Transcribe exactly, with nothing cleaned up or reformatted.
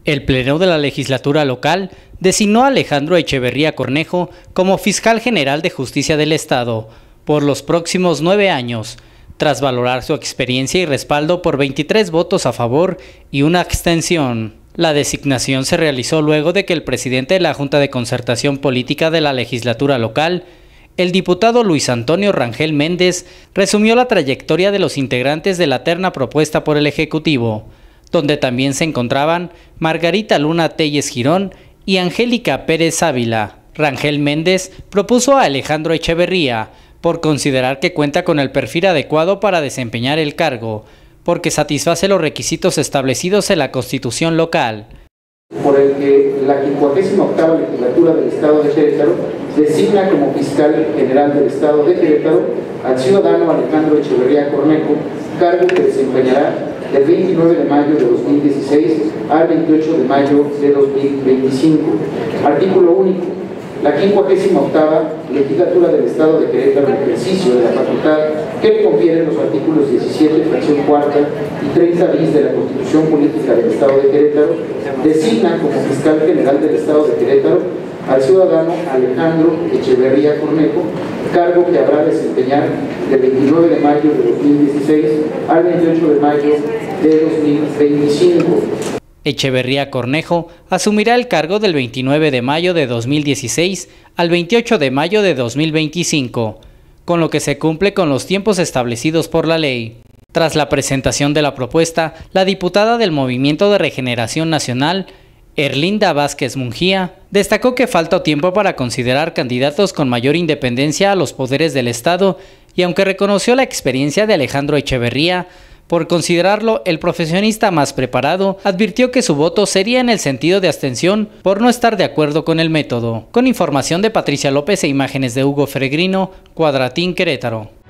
El Pleno de la Legislatura Local designó a Alejandro Echeverría Cornejo como Fiscal General de Justicia del Estado por los próximos nueve años, tras valorar su experiencia y respaldo por veintitrés votos a favor y una abstención. La designación se realizó luego de que el presidente de la Junta de Concertación Política de la Legislatura Local, el diputado Luis Antonio Rangel Méndez, resumió la trayectoria de los integrantes de la terna propuesta por el Ejecutivo, donde también se encontraban Margarita Luna Telles Girón y Angélica Pérez Ávila. Rangel Méndez propuso a Alejandro Echeverría por considerar que cuenta con el perfil adecuado para desempeñar el cargo, porque satisface los requisitos establecidos en la Constitución local. Por el que la quincuagésima octava legislatura del Estado de Querétaro designa como Fiscal General del Estado de Querétaro al ciudadano Alejandro Echeverría Cornejo, cargo que desempeñará del veintinueve de mayo de dos mil dieciséis al veintiocho de mayo de dos mil veinticinco. Artículo único. La quincuagésima octava legislatura del Estado de Querétaro, en ejercicio de la facultad que le confieren los artículos diecisiete, fracción cuarta y treinta bis de la Constitución Política del Estado de Querétaro, designa como Fiscal General del Estado de Querétaro al ciudadano Alejandro Echeverría Cornejo, cargo que habrá de desempeñar del veintinueve de mayo de dos mil dieciséis al veintiocho de mayo de dos mil veinticinco. Echeverría Cornejo asumirá el cargo del veintinueve de mayo de dos mil dieciséis al veintiocho de mayo de dos mil veinticinco, con lo que se cumple con los tiempos establecidos por la ley. Tras la presentación de la propuesta, la diputada del Movimiento de Regeneración Nacional, Erlinda Vázquez Mungía, destacó que falta tiempo para considerar candidatos con mayor independencia a los poderes del Estado y aunque reconoció la experiencia de Alejandro Echeverría, por considerarlo el profesionista más preparado, advirtió que su voto sería en el sentido de abstención por no estar de acuerdo con el método. Con información de Patricia López e imágenes de Hugo Feregrino, Cuadratín, Querétaro.